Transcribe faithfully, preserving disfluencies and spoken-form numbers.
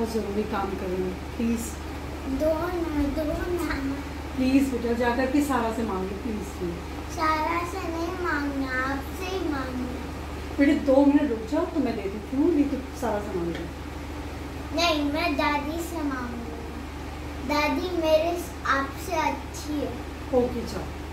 बहुत ज़रूरी काम कर रही हूँ, प्लीज़ दो ना दो ना प्लीज़ बेटा, जाकर के सारा से मांग लो प्लीज़ प्लीज़। सारा से नहीं मांगना, आपसे ही मांगना। बेटे दो मिनट रुक जाओ तो मैं दे देती हूँ, नहीं तो सारा से मांग लो। नहीं, मैं दादी से मांगूंगी। दादी मेरे आपसे अच्छी है। ओके जाओ।